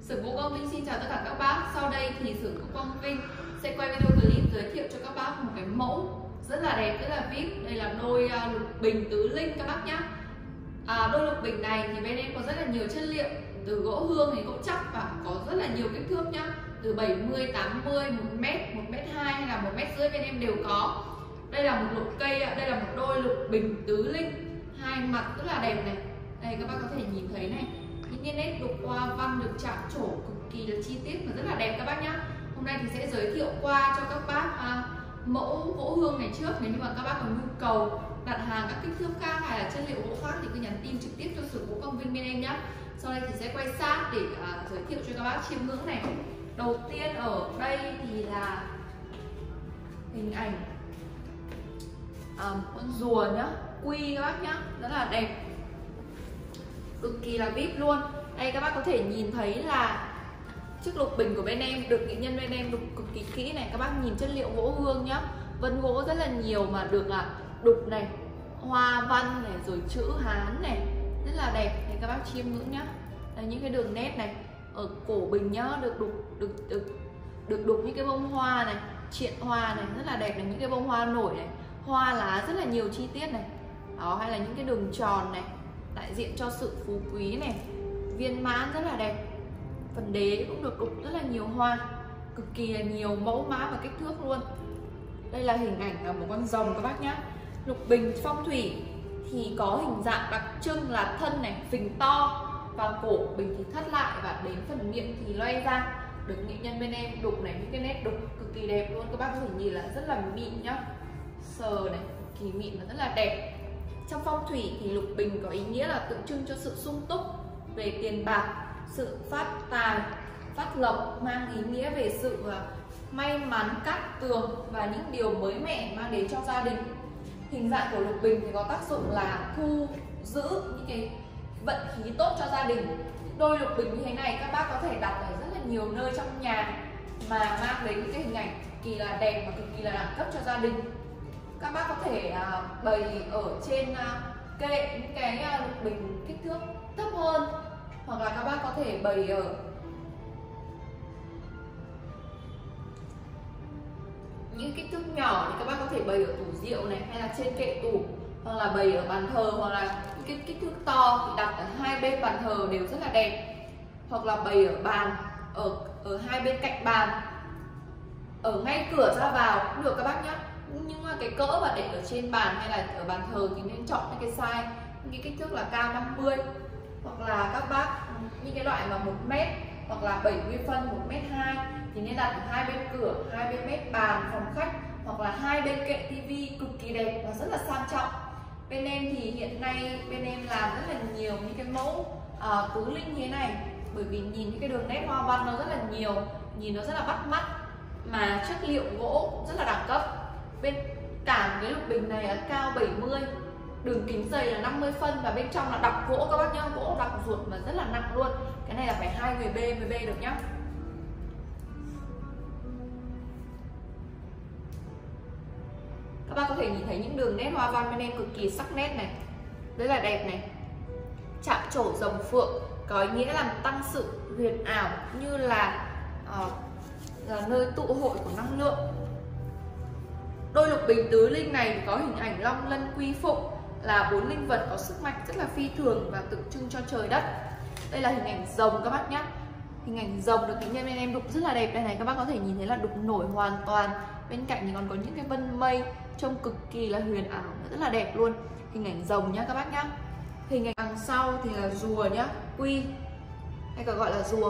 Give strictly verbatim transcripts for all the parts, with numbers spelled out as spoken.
Xưởng gỗ Quang Vinh xin chào tất cả các bác. Sau đây thì xưởng gỗ Quang Vinh sẽ quay video clip giới thiệu cho các bác một cái mẫu rất là đẹp, rất là vê i pê. Đây là đôi uh, lục bình tứ linh các bác nhé. À, đôi lục bình này thì bên em có rất là nhiều chất liệu, từ gỗ hương đến gỗ chắc và có rất là nhiều kích thước nhá. Từ bảy mươi, tám mươi, một mét, một mét hai hay là một mét rưỡi bên em đều có. Đây là một lục cây, đây là một đôi lục bình tứ linh, hai mặt rất là đẹp này. Đây các bác có thể nhìn thấy này, những cái nét đục hoa văn được chạm trổ cực kỳ là chi tiết và rất là đẹp các bác nhá. Hôm nay thì sẽ giới thiệu qua cho các bác à, mẫu gỗ hương này trước. Nếu như mà các bác có nhu cầu đặt hàng các kích thước khác hay là chất liệu gỗ khác thì cứ nhắn tin trực tiếp cho xưởng gỗ Quang Vinh bên em nhá. Sau đây thì sẽ quay sát để à, giới thiệu cho các bác chiêm ngưỡng này. Đầu tiên ở đây thì là hình ảnh à, con rùa nhá, quy các bác nhá, rất là đẹp, cực kỳ là vê i pê luôn. Đây các bác có thể nhìn thấy là chiếc lục bình của bên em được nghệ nhân bên em đục cực kỳ kỹ này. Các bác nhìn chất liệu gỗ hương nhá, vân gỗ rất là nhiều mà được là đục này, hoa văn này, rồi chữ Hán này, rất là đẹp. Đây các bác chiêm ngưỡng nhá. Đây những cái đường nét này ở cổ bình nhá, được đục được được được đục những cái bông hoa này, triện hoa này, rất là đẹp này, những cái bông hoa nổi này, hoa lá rất là nhiều chi tiết này. Đó, hay là những cái đường tròn này, đại diện cho sự phú quý này, viên mãn rất là đẹp. Phần đế cũng được đục rất là nhiều hoa, cực kỳ là nhiều mẫu mã và kích thước luôn. Đây là hình ảnh là một con rồng các bác nhá. Lục bình phong thủy thì có hình dạng đặc trưng là thân này phình to, và cổ bình thì thắt lại và đến phần miệng thì loay ra. Được nghệ nhân bên em đục này, những cái nét đục cực kỳ đẹp luôn. Các bác có thể nhìn là rất là mịn nhá, sờ này, cực kỳ mịn và rất là đẹp. Trong phong thủy thì lục bình có ý nghĩa là tượng trưng cho sự sung túc về tiền bạc, sự phát tài, phát lộc, mang ý nghĩa về sự may mắn, cát tường và những điều mới mẻ mang đến cho gia đình. Hình dạng của lục bình thì có tác dụng là thu giữ những cái vận khí tốt cho gia đình. Đôi lục bình như thế này các bác có thể đặt ở rất là nhiều nơi trong nhà mà mang đến những cái hình ảnh cực kỳ là đẹp và cực kỳ là đẳng cấp cho gia đình. Các bác có thể uh, bày ở trên uh, kệ những cái uh, lục bình kích thước thấp hơn, hoặc là các bác có thể bày ở những kích thước nhỏ thì các bác có thể bày ở tủ rượu này, hay là trên kệ tủ, hoặc là bày ở bàn thờ, hoặc là những cái kích thước to thì đặt ở hai bên bàn thờ đều rất là đẹp, hoặc là bày ở bàn, ở ở hai bên cạnh bàn, ở ngay cửa ra vào cũng được các bác nhé. Nhưng mà cái cỡ mà để ở trên bàn hay là ở bàn thờ thì nên chọn những cái size, những cái kích thước là cao năm mươi, hoặc là các bác những cái loại mà một mét hoặc là bảy mươi phân, một mét hai thì nên đặt ở hai bên cửa, hai bên mép bàn phòng khách, hoặc là hai bên kệ tivi, cực kỳ đẹp và rất là sang trọng. Bên em thì hiện nay bên em làm rất là nhiều những cái mẫu uh, tứ linh như thế này, bởi vì nhìn những cái đường nét hoa văn nó rất là nhiều, nhìn nó rất là bắt mắt mà chất liệu gỗ rất là đẳng cấp. Bên cả cái lục bình này là cao bảy mươi, đường kính dày là năm mươi phân và bên trong là đặc gỗ các bác nhá, gỗ đặc ruột mà rất là nặng luôn. Cái này là phải hai người bê mới bê được nhá. Các bác có thể nhìn thấy những đường nét hoa văn bên em cực kỳ sắc nét này, rất là đẹp này. Chạm trổ rồng phượng có ý nghĩa làm tăng sự huyền ảo, như là, uh, là nơi tụ hội của năng lượng. Đôi lục bình tứ linh này thì có hình ảnh long lân quy phụng, là bốn linh vật có sức mạnh rất là phi thường và tượng trưng cho trời đất. Đây là hình ảnh rồng các bác nhé. Hình ảnh rồng được nghệ nhân bên em đục rất là đẹp. Đây này, các bác có thể nhìn thấy là đục nổi hoàn toàn. Bên cạnh thì còn có những cái vân mây trông cực kỳ là huyền ảo, rất là đẹp luôn. Hình ảnh rồng nhá các bác nhá. Hình ảnh đằng sau thì là rùa nhá, quy hay còn gọi là rùa.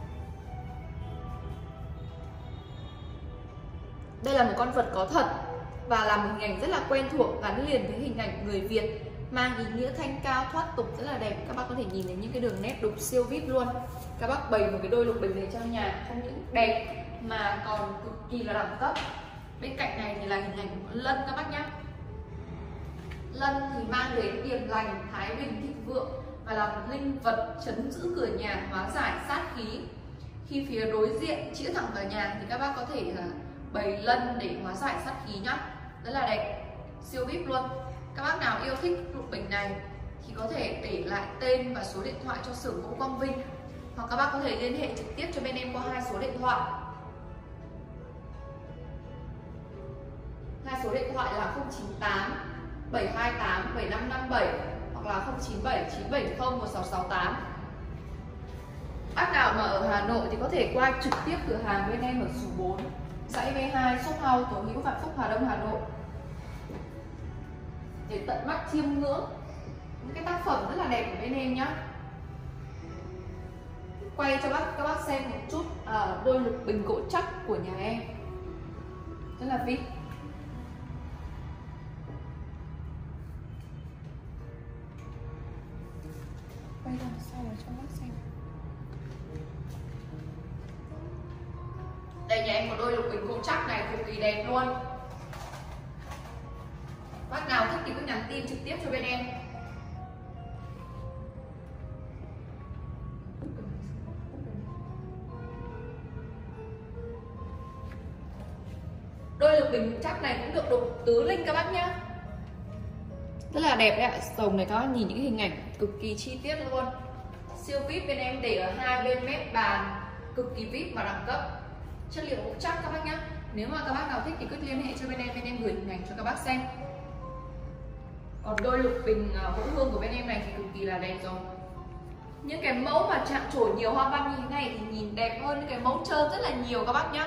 Đây là một con vật có thật và là một hình ảnh rất là quen thuộc, gắn liền với hình ảnh người Việt, mang ý nghĩa thanh cao thoát tục rất là đẹp. Các bác có thể nhìn thấy những cái đường nét đục siêu vip luôn. Các bác bày một cái đôi lục bình này trong nhà không những đẹp mà còn cực kỳ là đẳng cấp. Bên cạnh này thì là hình ảnh của lân các bác nhá. Lân thì mang đến điềm lành, thái bình, thịnh vượng và là một linh vật trấn giữ cửa nhà, hóa giải sát khí. Khi phía đối diện chĩa thẳng vào nhà thì các bác có thể là bày lân để hóa giải sát khí nhá, rất là đẹp, siêu vip luôn. Các bác nào yêu thích lục bình này thì có thể để lại tên và số điện thoại cho xưởng gỗ Quang Vinh hoặc các bác có thể liên hệ trực tiếp cho bên em qua hai số điện thoại. Hai số điện thoại là không chín tám bảy hai tám bảy năm năm bảy hoặc là không chín bảy chín bảy không một sáu sáu tám. Bác nào mà ở Hà Nội thì có thể qua trực tiếp cửa hàng bên em ở số bốn, dãy V hai, shop house, Tổ Hữu, Vạn Phúc, Hà Đông, Hà Nội để tận mắt chiêm ngưỡng những cái tác phẩm rất là đẹp của bên em nhá. Quay cho bác các bác xem một chút uh, đôi lục bình gỗ chắc của nhà em, rất là vip. Quay đằng sau cho bác xem. Đây nhà em có đôi lục bình gỗ chắc này cực kỳ đẹp luôn. Bác nào thích thì cứ nhắn tin trực tiếp cho bên em. Đôi lục bình chắc này cũng được đục tứ linh các bác nhá. Rất là đẹp đấy ạ. Rồng này các bác nhìn những cái hình ảnh cực kỳ chi tiết luôn. Siêu vip, bên em để ở hai bên mép bàn, cực kỳ vip và đẳng cấp. Chất liệu cũng chắc các bác nhá. Nếu mà các bác nào thích thì cứ liên hệ cho bên em, bên em gửi hình ảnh cho các bác xem. Còn đôi lục bình gỗ hương của bên em này thì cực kỳ là đẹp rồi. Những cái mẫu mà chạm trổ nhiều hoa văn như thế này thì nhìn đẹp hơn những cái mẫu trơn rất là nhiều các bác nhá.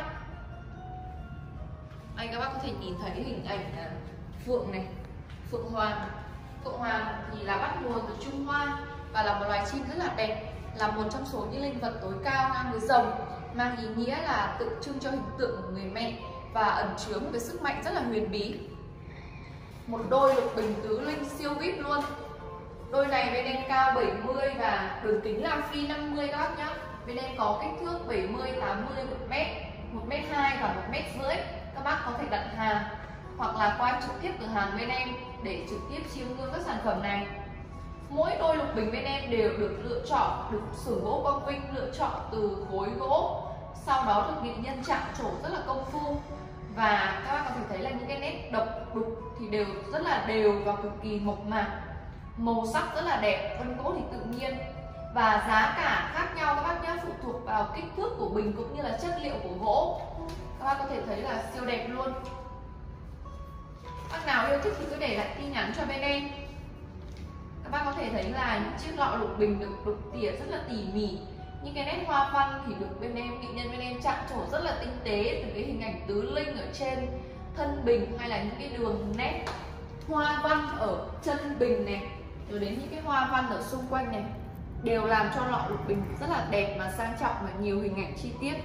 Đây các bác có thể nhìn thấy hình ảnh phượng này, phượng hoàng. Phượng hoàng thì là bắt nguồn từ Trung Hoa và là một loài chim rất là đẹp, là một trong số những linh vật tối cao ngang với rồng, mang ý nghĩa là tượng trưng cho hình tượng của người mẹ và ẩn chứa một cái sức mạnh rất là huyền bí. Một đôi lục bình tứ linh siêu vip luôn. Đôi này bên em cao bảy mươi và đường kính là phi năm mươi các bác nhá. Bên em có kích thước bảy mươi, tám mươi, một mét, một mét hai và một mét rưỡi. Các bác có thể đặt hàng hoặc là qua trực tiếp cửa hàng bên em để trực tiếp chiêm ngưỡng các sản phẩm này. Mỗi đôi lục bình bên em đều được lựa chọn, được xưởng gỗ Quang Vinh lựa chọn từ khối gỗ, sau đó được nghệ nhân chạm trổ rất là công phu. Và các bác có thể thấy là những cái nét độc đục thì đều rất là đều và cực kỳ mộc mạc, màu sắc rất là đẹp, vân gỗ thì tự nhiên. Và giá cả khác nhau các bác nhé, phụ thuộc vào kích thước của bình cũng như là chất liệu của gỗ. Các bác có thể thấy là siêu đẹp luôn. Bác nào yêu thích thì cứ để lại tin nhắn cho bên em. Các bác có thể thấy là những chiếc lọ lục bình được đục tỉa rất là tỉ mỉ. Những cái nét hoa văn thì được bên em, nghệ nhân bên em chạm trổ rất là tinh tế, từ cái hình ảnh tứ linh ở trên thân bình hay là những cái đường nét hoa văn ở chân bình này, rồi đến những cái hoa văn ở xung quanh này, đều làm cho lọ lục bình rất là đẹp mà sang trọng và nhiều hình ảnh chi tiết.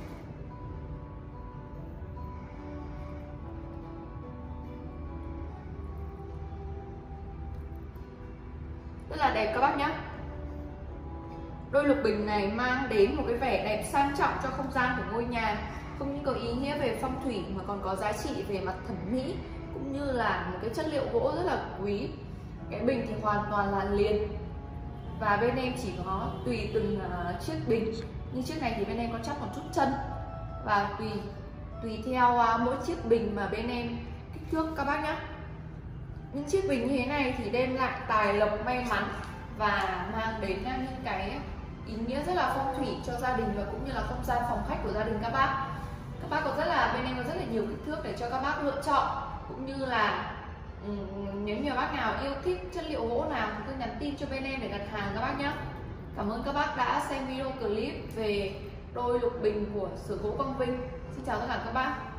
Rất là đẹp các bác nhé. Đôi lục bình này mang đến một cái vẻ đẹp sang trọng cho không gian của ngôi nhà, không những có ý nghĩa về phong thủy mà còn có giá trị về mặt thẩm mỹ, cũng như là một cái chất liệu gỗ rất là quý. Cái bình thì hoàn toàn là liền và bên em chỉ có tùy từng uh, chiếc bình. Như chiếc này thì bên em có chắp một chút chân và tùy tùy theo uh, mỗi chiếc bình mà bên em kích thước các bác nhé. Những chiếc bình như thế này thì đem lại tài lộc, may mắn và mang đến những cái ý nghĩa rất là phong thủy cho gia đình và cũng như là không gian phòng khách của gia đình các bác. Các bác có rất là bên em có rất là nhiều kích thước để cho các bác lựa chọn, cũng như là um, nếu như bác nào yêu thích chất liệu gỗ nào thì cứ nhắn tin cho bên em để đặt hàng các bác nhé. Cảm ơn các bác đã xem video clip về đôi lục bình của xưởng gỗ Quang Vinh. Xin chào tất cả các bác.